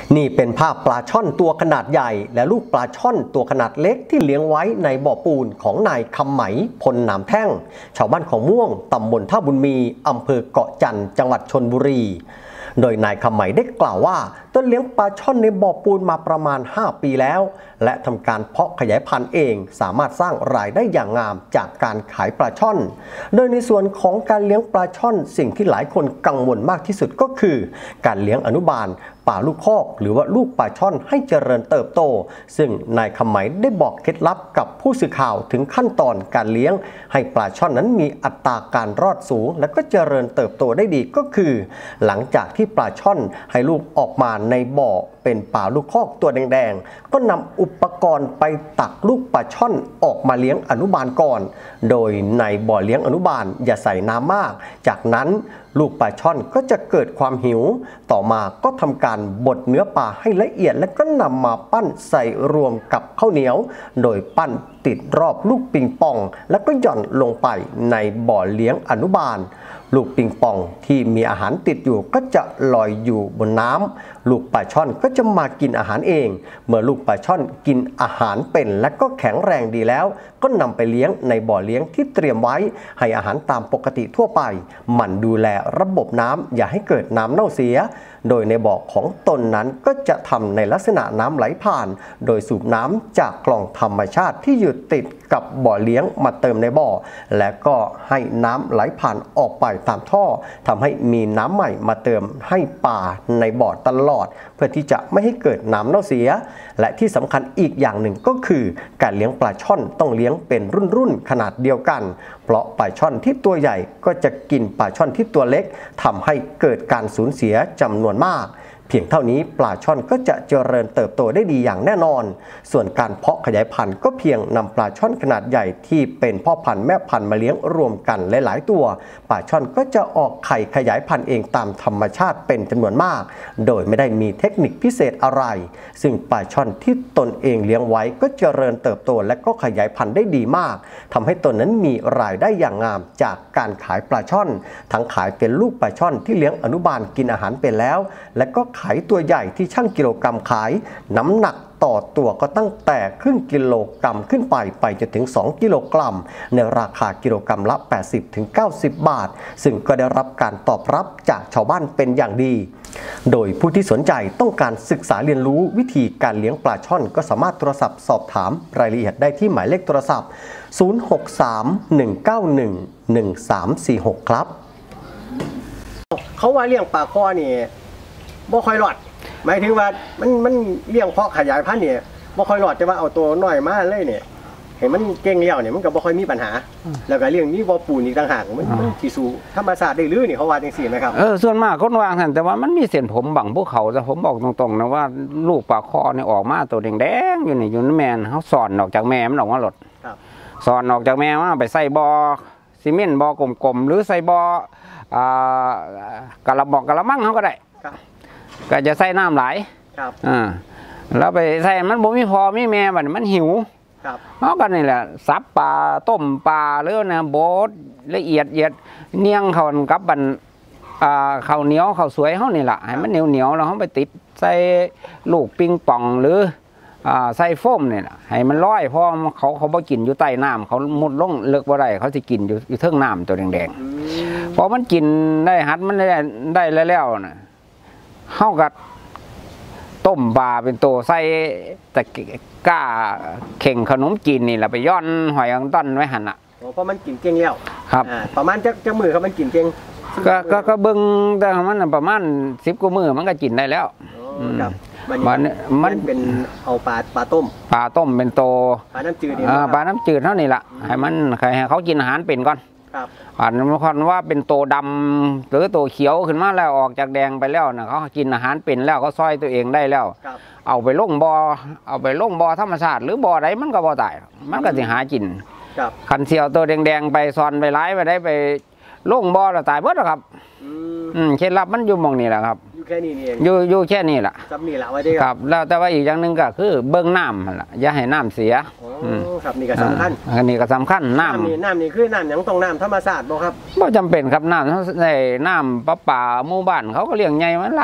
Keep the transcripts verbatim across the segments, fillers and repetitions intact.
นี่เป็นภาพปลาช่อนตัวขนาดใหญ่และลูกปลาช่อนตัวขนาดเล็กที่เลี้ยงไว้ในบ่อปูนของนายคำไหมพลหนามแท่งชาวบ้านของม่วงตำบลท่าบุญมีอำเภอเกาะจันทร์จังหวัดชลบุรีโดยนายคำไหมได้กล่าวว่าต้นเลี้ยงปลาช่อนในบ่อปูนมาประมาณห้าปีแล้วและทำการเพาะขยายพันธุ์เองสามารถสร้างรายได้อย่างงามจากการขายปลาช่อนโดยในส่วนของการเลี้ยงปลาช่อนสิ่งที่หลายคนกังวลมากที่สุดก็คือการเลี้ยงอนุบาลปลาลูกคอกหรือว่าลูกปลาช่อนให้เจริญเติบโตซึ่งนายคำไหมได้บอกเคล็ดลับกับผู้สื่อข่าวถึงขั้นตอนการเลี้ยงให้ปลาช่อนนั้นมีอัตราการรอดสูงและก็เจริญเติบโตได้ดีก็คือหลังจากที่ปลาช่อนให้ลูกออกมาในบ่อเป็นปลาลูกคอกตัวแดงๆก็นำอุปกรณ์ไปตักลูกปลาช่อนออกมาเลี้ยงอนุบาลก่อนโดยในบ่อเลี้ยงอนุบาลอย่าใส่น้ำมากจากนั้นลูกปลาช่อนก็จะเกิดความหิวต่อมาก็ทำการบดเนื้อปลาให้ละเอียดและก็นำมาปั้นใส่รวมกับข้าวเหนียวโดยปั้นติดรอบลูกปิงปองแล้วก็หย่อนลงไปในบ่อเลี้ยงอนุบาลลูกปิงปองที่มีอาหารติดอยู่ก็จะลอยอยู่บนน้ำลูกปลาช่อนก็จะมากินอาหารเองเมื่อลูกปลาช่อนกินอาหารเป็นและก็แข็งแรงดีแล้วก็นำไปเลี้ยงในบ่อเลี้ยงที่เตรียมไว้ให้อาหารตามปกติทั่วไปหมั่นดูแลระบบน้ำอย่าให้เกิดน้ำเน่าเสียโดยในบ่อของตนนั้นก็จะทำในลักษณะน้ำไหลผ่านโดยสูบน้ำจากกล่องธรรมชาติที่อยู่ติดกับบ่อเลี้ยงมาเติมในบ่อและก็ให้น้ำไหลผ่านออกไปตามท่อทำให้มีน้ำใหม่มาเติมให้ปลาในบ่อตลอดเพื่อที่จะไม่ให้เกิดน้ำเน่าเสียและที่สำคัญอีกอย่างหนึ่งก็คือการเลี้ยงปลาช่อนต้องเลี้ยงเป็นรุ่นๆขนาดเดียวกันเพราะปลาช่อนที่ตัวใหญ่ก็จะกินปลาช่อนที่ตัวเล็กทำให้เกิดการสูญเสียจำนวนมากเพียงเท่านี้ปลาช่อนก็จะเจริญเติบโตได้ดีอย่างแน่นอนส่วนการเพาะขยายพันธุ์ก็เพียงนำปลาช่อนขนาดใหญ่ที่เป็นพ่อพันธุ์แม่พันธุ์มาเลี้ยงรวมกันหลายๆตัวปลาช่อนก็จะออกไข่ขยายพันธุ์เองตามธรรมชาติเป็นจำนวนมากโดยไม่ได้มีเทคนิคพิเศษอะไรซึ่งปลาช่อนที่ตนเองเลี้ยงไว้ก็เจริญเติบโตและก็ขยายพันธุ์ได้ดีมากทำให้ตนนั้นมีรายได้อย่างงามจากการขายปลาช่อนทั้งขายเป็นลูกปลาช่อนที่เลี้ยงอนุบาลกินอาหารเป็นแล้วและก็ขายตัวใหญ่ที่ชั่งกิโลกรัมขายน้ำหนักต่อตัวก็ตั้งแต่ครึ่งกิโลกรัมขึ้นไปไปจนถึงสองกิโลกรัมในราคากิโลกรัมละ แปดสิบถึงเก้าสิบ บาทซึ่งก็ได้รับการตอบรับจากชาวบ้านเป็นอย่างดีโดยผู้ที่สนใจต้องการศึกษาเรียนรู้วิธีการเลี้ยงปลาช่อนก็สามารถโทรศัพท์สอบถามรายละเอียดได้ที่หมายเลขโทรศัพท์ศูนย์ หก สาม หนึ่ง เก้า หนึ่ง หนึ่ง สาม สี่ หกครับเขาว่าเลี้ยงปลาคอนี่บ่ค่อยรอดหมายถึงว่ามันมันเลี้ยงเพาะขยายพันธุ์เนี่ยบ่ค่อยรอดจะว่าเอาตัวน้อยมาเลยเนี่ยเห็นมันเก่งเลี้ยงเนี่ยมันก็บ่ค่อยมีปัญหาแล้วก็เลี้ยงนี่บ่ปูนอีกต่างหากมันมันสิสู่ธรรมชาติได้หรือนี่เขาว่าจังซี่นะครับเออส่วนมากคนวางหั่นแต่ว่ามันมีเส้นผมบังภูเขาแต่ผมบอกตรงๆนะว่าลูกปลาคอเนี่ยออกมาตัวแดงๆอยู่นี่อยู่ในแม่นเฮาสอนออกจากแม่มันออกมาหลดครับสอนออกจากแม่มาไปใส่บ่อซีเมนต์บ่อกลมๆหรือใส่บ่ออ่ากะละบอกกะละมังเฮาก็ได้ก็จะใส่น้ำไหลอ่าแล้วไปใส่มันบ่มีพอมีแม่บัดมันหิวเขากันนี่แหละซับปลาต้มปลาหรือนะโบดละเอียดเอียดเนียงเขากับบันอ่าข้าวเหนียวข้าวสวยเขานี่แหละให้มันเหนียวเหนียวแล้วเขาไปติดใส่ลูกปิงปองหรืออ่าใส่โฟมเนี่ยให้มันลอยเพราะเขาเขาบ่กินอยู่ใต้น้ำเขามุดลงเลิกบ่ได้เขาจะกินอยู่อยู่เทิงน้ำตัวแดงๆพอมันกินได้หัดมันได้ได้แล้วๆนะเข้ากับต้มปลาเป็นตัวใส่ตะก้าเข่งขนมจีนนี่แหละไปย้อนหอยอังต้นไว้หันอ่ะเพราะมันกินเก่งแล้วครับประมาณจะจะมือเขามันกินเก่งก็ก็ก็เบิ้งแต่มันประมาณสิบกว่ามือมันก็กินได้แล้วครับมันมันเป็นเอาปลาปลาต้มปลาต้มเป็นโตปลาน้ำจืดอ่าปลาน้ำจืดเท่านี้แหละให้มันให้เขากินอาหารเป็นก่อนอ่านมันคนว่าเป็นโตดำหรือโตเขียวขึ้นมาแล้วออกจากแดงไปแล้วนะเขากินอาหารเป็นแล้วเขาซอยตัวเองได้แล้วเอาไปลงบ่อเอาไปลงบ่อธรรมชาติหรือบ่อใดมันก็บ่ตายมันก็สิหากินขันเสียวตัวแดงๆไปซอนไปไล่ไปได้ไปลงบ่อแล้วตายเบิดแล้วครับอืมเคล็ดลับมันอยู่มองนี่แหละครับอยู่แค่นี้เองอยู่อยู่แค่นี้แหละจำนี่แหละไว้ได้ครับแล้วแต่ว่าอีกอย่างหนึ่งก็คือเบิ้งน้ำล่ะอย่าให้น้ำเสียครับนี่ก็สำคัญอันนี้ก็สำคัญน้ำนี่น้ำนี่คือน้ำอย่างตรงน้ำธรรมชาติบ่ครับบ่จำเป็นครับน้ำในน้ำประปาหมู่บ้านเขาก็เลี้ยงใหญ่มันหลาย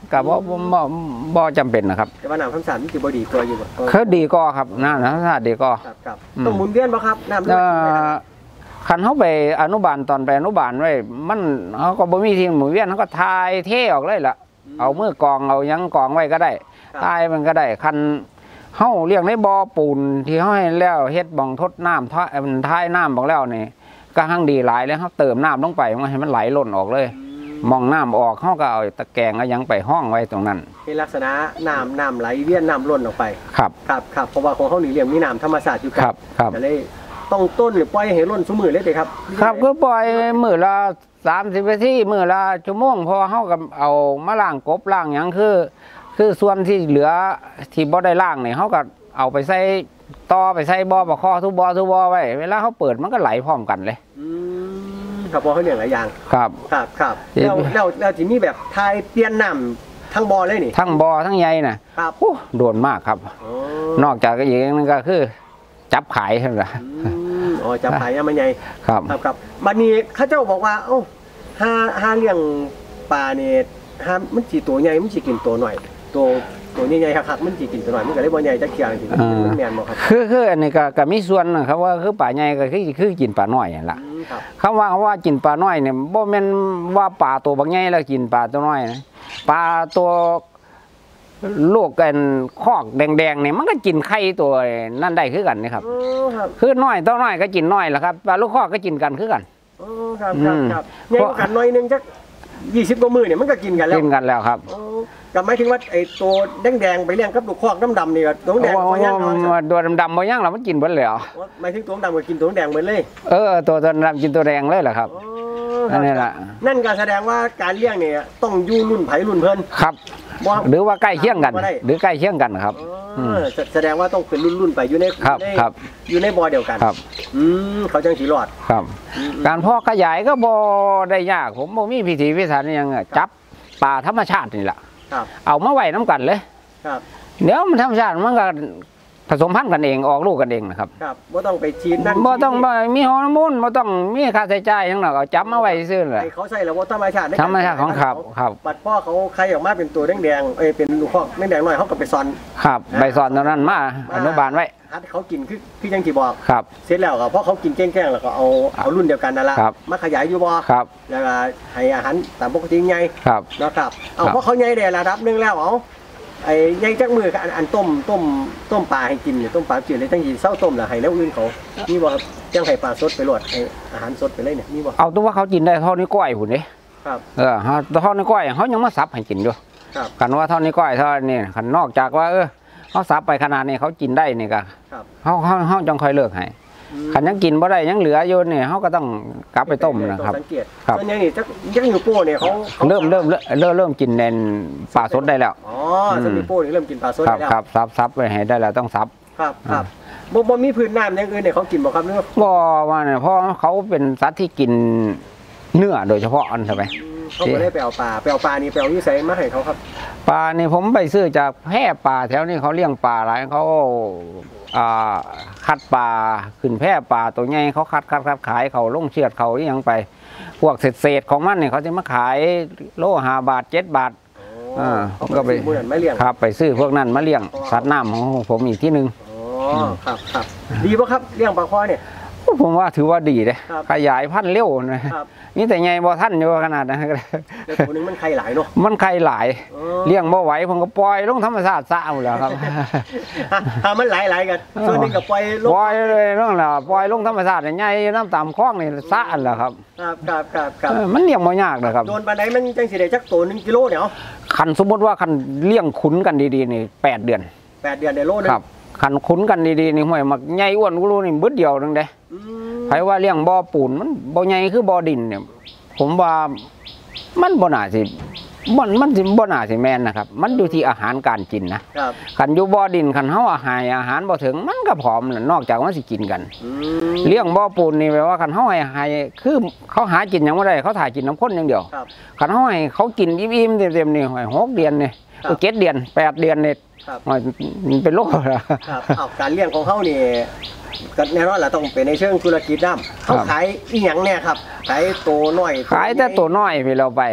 กับว่าบ่บ่จำเป็นนะครับแต่ว่าน้ำธรรมชาติมันจะบ่ดีตัวอยู่บ่คือดีก็ครับน้ำธรรมชาติดีก็ครับต้องหมุนเวียนบ่ครับน้ำคันเขาไปอนุบาลตอนไปอนุบาลไว้มันเขาก็บ่มีที่หมุนเวียนเขาก็ทายเทออกเลยล่ะเอามือกองเอายังกองไว้ก็ได้ทายมันก็ได้คันเฮาเลี้ยงในบ่อปูนที่เฮาให้แล้วเฮ็ดบ่องทดน้ำท่ามันท้ายน้ำบอกแล้วนี่ก็หั่งดีหลายแล้วเขาเติมน้ำลงไปมันให้มันไหลล้นออกเลยมองน้ำออกเขาก็เอาตะแกรงก็ยังไปห้องไว้ตรงนั้นเป็นลักษณะน้ำน้ำไหลเวียนน้ำล้นออกไปครับครับครับเพราะว่าของเขานี่เลี้ยงมีน้ำธรรมชาติอยู่ครับครับก็เลยต้องต้นหรือปล่อยให้ล้นซุมือเลยครับครับก็ปล่อยมือละสามสิบนาทีมือละชั่วโมงพอเขากับเอามาล้างกบล้างอย่างคือคือส่วนที่เหลือที่บ่ได้ล้างเนี่ยเขาก็เอาไปใส่ต่อไปใส่บ่อปลาคอทุบบ่อทุบบ่อไว้เวลาเขาเปิดมันก็ไหลพร้อมกันเลยครับเพราะเขาเลี้ยงหลายอย่างครับครับครับแล้วแล้วแล้วที่มีแบบทายเปลี่ยนน้ำทั้งบ่อเลยนี่ทั้งบ่อทั้งใยน่ะครับโดนมากครับนอกจากอย่างนึงก็คือจับขายใช่ไหมอ๋อจับขายยังไม่ใหญ่ครับครับครับบัดนี้ข้าเจ้าบอกว่าเอ้าหาหาเลี้ยงปลาเนี่ยหามันจีตัวใหญ่มันจีกินตัวหน่อยตัวตัวใหญ่ๆครับมันจีกินตัวหน่อยมันก็เลยบ่ใหญ่จะเคี่ยวจริงๆมันแมนบ่ครับคือคืออันนี้ก็ก็มีส่วนนะครับว่าคือปลาใหญ่ก็คือคือกินปลาน้อยนั่นแหละคำว่าว่ากินปลาน้อยเนี่ยบ่แม่นว่าปลาตัวบางใหญ่แล้วกินปลาตัวน้อยนะปลาตัวลูกกันคอกแดงๆเนี่ยมันก็กินไข่ตัวนั่นได้คือกันนะครับคือน้อยตัวน้อยก็กินน้อยแหละครับปลาลูกคอกก็กินกันคือกันอ๋อครับครับใหญ่กันน้อยนึงจักยี่สิบกว่ามือเนี่ยมันก็กินกันแล้วกินกันแล้วครับก็หมายถึงว่าไอ้ตัวแดงๆไปเลี้ยงกับลูกคอกดำๆนี่ก็ตัวแดงบ่ย่างตัวดำๆบ่ย่างเรามันกินหมดแล้วหมายถึงตัวดำก็กินตัวแดงหมดเลยเออตัวตัวดำกินตัวแดงเลยเหรอครับนั่นนี่แหละนั่นก็แสดงว่าการเลี้ยงเนี่ยต้องอยู่รุ่นไผ่รุ่นเพิ่นครับหรือว่าใกล้เคียงกันหรือใกล้เคียงกันครับแสดงว่าต้องเป็นรุ่นรุ่นไปอยู่ในอยู่ในบ่อเดียวกันครับอืมเขาจังสีรอดครับการเพาะขยายก็บ่ได้ยากผมบ่มีพิธีพิถันยังจับปลาธรรมชาตินี่แหละเอามาไว้น้ำกันเลยเดี๋ยวมันธรรมชาติมันก็ผสมพันธุ์กันเองออกลูกกันเองนะครับครับบ่ต้องไปฉีดนั่นบ่ต้องมีฮอร์โมนบ่ต้องมีค่าใช้จ่ายอย่างนั้นก็จับมาไว้ซื่อเลยเขาใส่แล้วว่าธรรมชาติธรรมชาติของครับครับปัดพ่อเขาใครออกมาเป็นตัวแดงๆเอ้ยเป็นลูกคอกแดงๆหน่อยเขาก็ไปซ่อนครับใบซ่อนตอนนั้นมาอนุบาลไว้ฮัดเขากินคือพี่ยังที่บอกครับเสร็จแล้วก็เพราะเขากินแกล้งๆแล้วก็เอาเอารุ่นเดียวกันนั่นแหละมาขยายอยู่บ่ครับแล้วก็ให้อาหารตามปกติไงครับนะครับเอาเพราะเขาใหญ่ได้ระดับนึงแล้วเอาไอ้ใหญ่จักมืออันต้มต้มต้มปลาให้กินเนี่ยต้มปลาจืดเลยตั้งยี่เศร้าต้มหรือให้แล้วอื่นเขานี่บ่ครับจังไข่ปลาสดไปรวดให้อาหารสดไปเลยเนี่ยนี่บ่เอาตัวว่าเขากินได้เท่านี้ก้อยหุ่นนี่ครับเออเท่านี้ก้อยเขายังมาซับให้กินอยู่กันว่าเท่านี้ก้อยเท่านี้ขันนอกจากว่าเออเขาซับไปขนาดนี้เขากินได้นี่ก็เขาเขาเขาจังค่อยเลิกให้ขันยังกินบ่ได้ยังเหลืออยู่เนี่ยเขาก็ต้องกลับไปต้มนะครับครับส่วนยังนี่จักยังอยู่โป้เนี่ยเขาเริ่มเริ่มเริ่มเริ่มกินเน้นปลาสดได้แล้วอ๋อส่วนมีโป้นี่เริ่มกินปลาสดได้แล้วครับซับซับไปให้ได้แล้วต้องซับครับครับบ่บ่มีพื้นน้ำอย่างอื่นเนี่ยเขากินบ่ครับเนื้อบ่ว่าเนี่ยเพราะเขาเป็นสัตว์ที่กินเนื้อโดยเฉพาะอันใช่ไหมเขาไม่ได้ไปเอาปลาไปเอาปลานี่ไปเอาวิสัยมาให้เขาครับปลานี่ผมไปซื้อจากแพร่ปลาแถวนี้เขาเลี้ยงปลาหลายเขาคัดปลาขึ้นแพร่ปลาตัวใหญ่เขาคัดคัดคัดขายเขาลงเชือดเขาอย่างไปพวกเศษเศษของมันเนี่ยเขาจะมาขายโลห้าบาทเจ็ดบาทอ่าผมก็ไปครับไปซื้อพวกนั้นมาเลี้ยงสัตว์น้ำของผมอีกที่หนึ่งอ๋อครับครับดีป่ะครับเลี้ยงปลาคอเนี่ยผมว่าถือว่าดีเลยขยายพันธุ์เร็วนะนี่แต่ไงบ่ท่านอยู่ขนาดนั้นก็แต่ตัวนึงมันไข่หลายเนาะมันไข่หลายเลี้ยงบ่ไหวผมก็ปล่อยลงธรรมชาติซะเอาแล้วครับถ้ามันหลายๆกันส่วนนึงก็ปล่อยลงปล่อยเลยน้องแล้วปล่อยลงธรรมชาติใหญ่น้ำตามคลองนี่ซะอันแล้วครับครับครับครับครับมันเลี้ยงบ่ยากนะครับโดนปลาไหนมันจังสิได้จักตัวหนึ่งกิโลเนี่ยคันสมมติว่าคันเลี้ยงขุนกันดีๆนี่แปดเดือนแปดเดือนในโลนึงครับคันขุนกันดีๆนี่ห่วยมักใหญ่อ้วนกูรู้นี่บึ้ดเดียวนึงเด้ใครว่าเลี้ยงบ่อปูนมันบ่อใหญ่คือบ่อดินเนี่ยผมว่ามันบ่น่าสิมันมันสิบ่น่าสิแม่นนะครับมันอยู่ที่อาหารการกินนะคันอยู่บ่อดินคันเฮาอาหารอาหารบ่ถึงมันก็ผอมนอกจากว่าสิกินกันเลี้ยงบ่อปูนนี่แปลว่าคันเฮาให้ให้คือเขาหากินยังบ่ได้เขาถ่ายกินน้ำข้นอย่างเดียวคันเฮาให้เขากินอิ่มๆเต็มๆนี่หกเดือนนี่เจ็ดเดือนแปดเดือนนี่มันเป็นโรคแล้วการเลี้ยงของเขานี่ก็แน่นอนแหละต้องเป็นในเชิงธุรกิจน้ำเขาขายอีหยังเนี่ยครับขายตัวน้อยขายแต่ตัวน้อยไปเราไป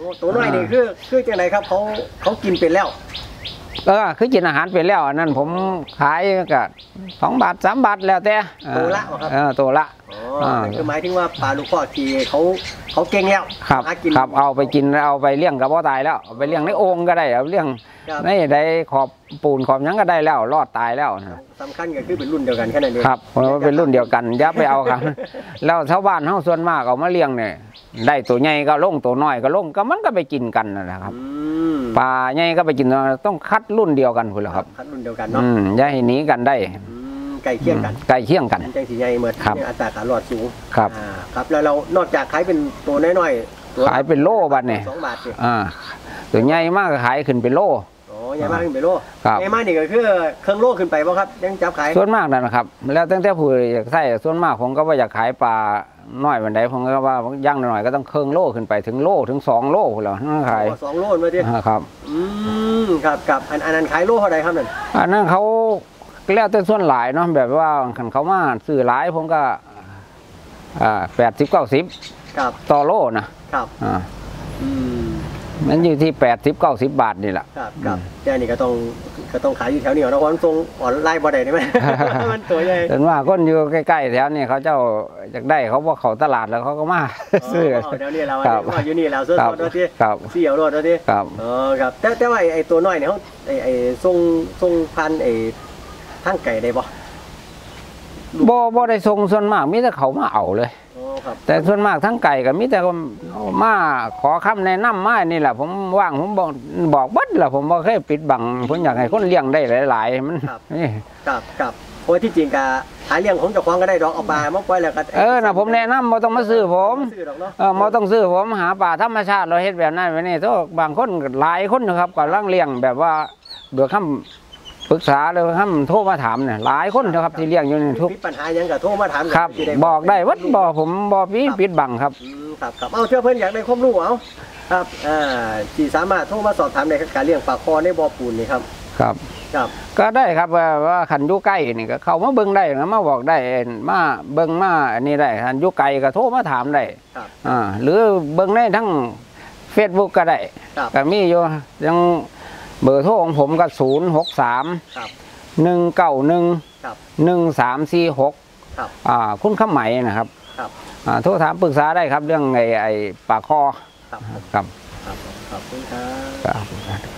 ตัวน้อยนี่คือคือจังไดครับเขาเขากินเป็นแล้วเออคือกินอาหารเป็นแล้วนั่นผมขายก็สองบาทสามบาทแล้วแต่ตัวละครับเออตัวละอ๋อคือหมายถึงว่าปลาลูกคอทีเขาเขาเก่งแล้วครับครับเอาไปกินเอาไปเลี้ยงกับพ่อตายแล้วเอาไปเลี้ยงในโอ่งก็ได้เอาเลี้ยงในใดขอบปูนขอบยังก็ได้แล้วรอดตายแล้วสำคัญก็คือเป็นรุ่นเดียวกันแค่นั้นเองครับเพราะว่าเป็นรุ่นเดียวกันอย่าไปเอาครับแล้วชาวบ้านเฮาส่วนมากเอามาเลี้ยงเนี่ยได้ตัวใหญ่ก็ลงตัวน้อยก็ลงก็มันก็ไปกินกันนะครับปลาใหญ่ก็ไปกินต้องคัดรุ่นเดียวกันคุณเหรอครับคัดรุ่นเดียวกันเนาะอย่าให้หนีกันได้ไก่เคี่ยงกันไก่เคี่ยงกันใจสีใหญ่เหมือนอัตราการหลอดสูงครับครับแล้วเรานอกจากขายเป็นตัวน้อยๆขายเป็นโล่บัดเนี่ยสองบาทอ่าตัวใหญ่มากขายขึ้นเป็นโล่อ๋อใหญ่มากขึ้นเป็นโล่ใหญ่มากนี่ก็คือเครื่องโล่ขึ้นไปป่ะครับยังจับขายส่วนมากนั่นนะครับแล้วตั้งแต่ผู้อยากใส่ส่วนมากผมก็ว่าอยากขายปลาน้อยวันใดผมก็ว่าย่างหน่อยก็ต้องเครื่องโล่ขึ้นไปถึงโล่ถึงสองโล่แล้วนั่นขายสองโล่มาดิครับอืมครับครับอันอันนั้นขายโล่เท่าไรครับนั่นอันนั้นเขาแล้วแต่ส่วนหลายเนาะแบบว่าขันเขามาซื้อหลายผมก็อ่าแปดสิบเก้าสิบต่อโล่นะครับอ่าอืมมันอยู่ที่แปดสิบเก้าสิบบาทนี่แหละครับครับแค่นี้ก็ต้องก็ต้องขายอยู่แถวนี้นะเพราะมันตรงอ่อนไล่บ่ได้ไหมมันตัวใหญ่เห็นว่าคนอยู่ใกล้ๆแถวนี้เขาเจ้าอยากได้เขาว่าเขาตลาดแล้วเขาก็มาซื้อแถวนี้เราอยู่นี่เราซื้อรถตัวที่เสี่ยวรถตัวที่ครับอ๋อครับแต่แต่ว่าไอ้ตัวน้อยเนี่ยเขาไอ้ไอ้ทรงทรงพันไอ้ทางไก่ได้บ่บ่บ่ได้ทรงส่วนมากมิแต่เขามาเอาเลยแต่ส่วนมากทั้งไก่กับมิแต่มาขอคำแนะนำมานี่แหละผมว่างผมบอกบอกบัดแหละผมบอกแค่ปิดบังผมอยากให้คนเลี้ยงได้หลายๆมันนี่ครับครับเพราะที่จริงกะหาเลี้ยงของเจ้าของก็ได้ดอกเอาปลามาปล่อยแล้วก็เออนะผมแนะนำบ่ต้องมาซื้อผมเออบ่ต้องซื้อผมหาปลาธรรมชาติเราเฮ็ดแบบนั้นไว้นี่ทุกบางคนหลายคนนะครับก็ร่างเลี้ยงแบบว่าเบื่อคำปรึกษาเลยครับโทรมาถามเนี่ยหลายคนนะครับที่เลี้ยงอยู่นี่ทุกปัญหายังกับโทรมาถามครับบอกได้วัดบอกผมบอกพี่ปิดบังครับครับครับเอาเชื่อเพื่อนอยากได้ความรู้เอาครับอ่าที่สามารถโทรมาสอบถามในการเลี้ยงปลาคอในบ่อปูนนี่ครับครับครับก็ได้ครับว่าว่าขันยุไก่นี่ก็เข้ามาเบิ้งได้นะมาบอกได้มาเบิ้งมาอันนี้ได้ขันยุไก่ก็โทรมาถามได้อ่าหรือเบิ้งได้ทั้งเฟซบุ๊กก็ได้ก็มีอยู่ยังเบอร์โทรของผมก็ศูนย์หกสามหนึ่งเก้าหนึ่งหนึ่งสามสี่หกอ่าคุณข้าไหมนะครับอ่าโทรถามปรึกษาได้ครับเรื่องไอ้ไอ้ปากคอครับครับขอบคุณครับ